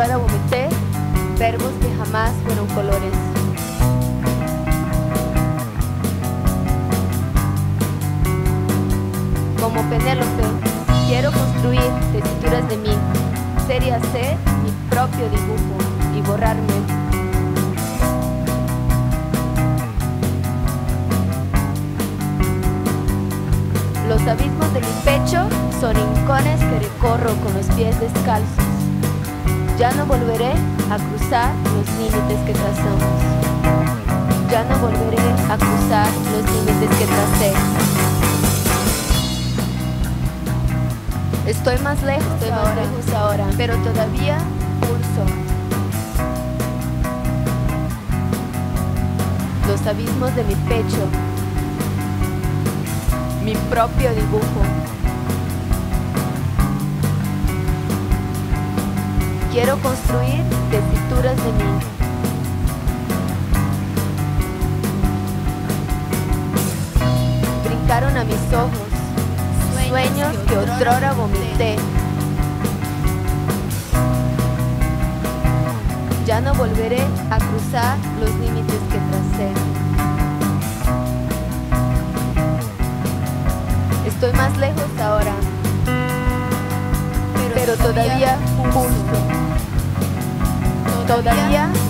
otrora vomité, verbos que jamás fueron colores. Como Penélope, quiero construir tesituras de mí, ser y hacer mi propio dibujo y borrarme. Los abismos de mi pecho son rincones que recorro con los pies descalzos. Ya no volveré a cruzar los límites que trazamos. Ya no volveré a cruzar los límites que tracé. Estoy más lejos ahora, pero todavía pulso. Los abismos de mi pecho, mi propio dibujo. Quiero construir tesituras de mí. Brincaron a mis ojos sueños que otrora vomité. Ya no volveré a cruzar los límites que tracé. Estoy más lejos ahora, pero todavía pulso. Todavía